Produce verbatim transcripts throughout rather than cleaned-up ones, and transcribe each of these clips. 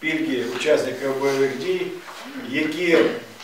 пільги учасників бойових дій, які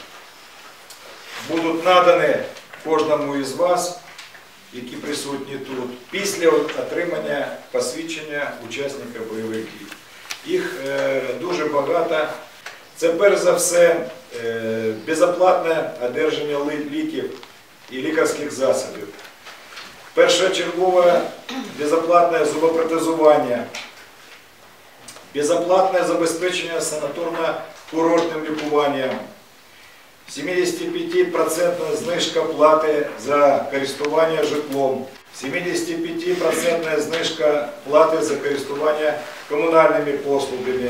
будуть надані кожному із вас, які присутні тут, після отримання посвідчення учасника бойових дій. Їх е, дуже багато. Це перш за все е, безоплатне одержання ліків і лікарських засобів. Першочергове безоплатне зубопротезування, безоплатне забезпечення санаторно-курортним лікуванням, сімдесятип'ятипроцентна знижка плати за користування житлом, сімдесятип'ятипроцентна знижка плати за користування комунальними послугами,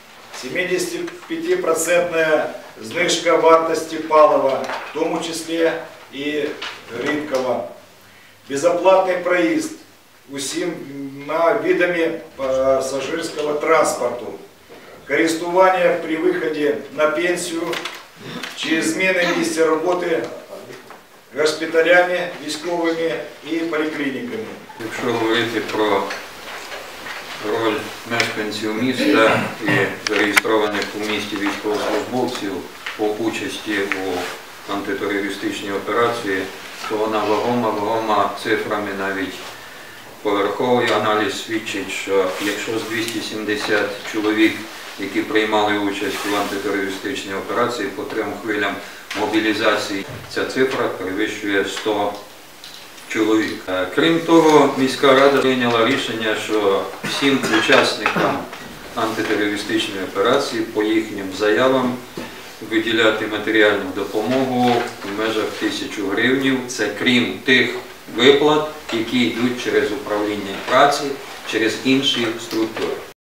сімдесятип'ятипроцентна знижка вартості палива, в тому числі і рідкого, безоплатний проїзд усім видами пасажирського транспорту, користування при виході на пенсію чи зміни місця роботи госпіталями, військовими і поліклініками. Якщо говорити про роль мешканців міста і зареєстрованих у місті військовослужбовців по участі у антитерористичній операції, то вона вагома, вагома цифрами навіть. Поверховий аналіз свідчить, що якщо з двохсот сімдесят чоловік, які приймали участь у антитерористичній операції по трьом хвилям мобілізації, ця цифра перевищує сто чоловік. Крім того, міська рада прийняла рішення, що всім учасникам антитерористичної операції по їхнім заявам виділяти матеріальну допомогу в межах тисячі гривень. Це крім тих виплат, які йдуть через управління праці, через інші структури.